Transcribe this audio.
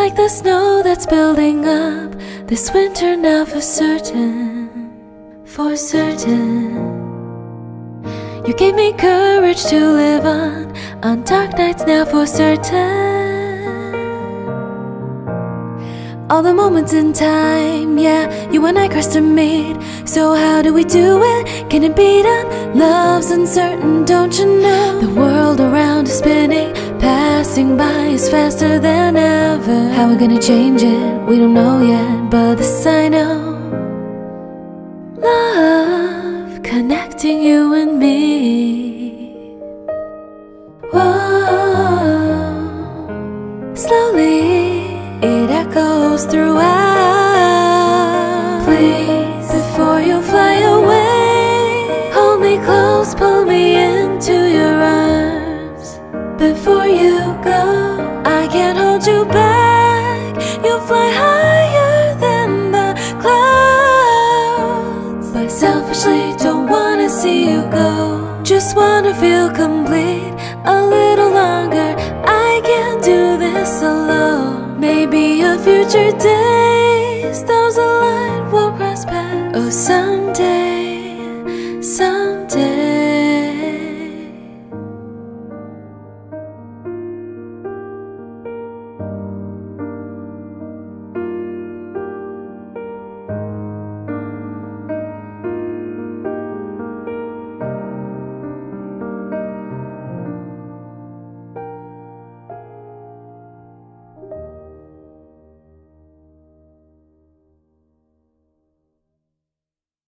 like the snow that's building up this winter now for certain, for certain. You gave me courage to live on dark nights now for certain. All the moments in time, yeah, you and I crossed to meet. So how do we do it? Can it be done? Love's uncertain, don't you know? The world around is spinning, passing by is faster than ever. How we gonna change it? We don't know yet, but this I know. Love connecting you and me. Whoa, slowly it echoes throughout. Please, before you fly away, hold me close, pull me into your arms. Before you go, I can't hold you back. You'll fly higher than the clouds. But selfishly don't wanna see you go. Just wanna feel complete a little longer. I can't do this alone. Maybe a future days, those aligned will cross paths. Oh, someday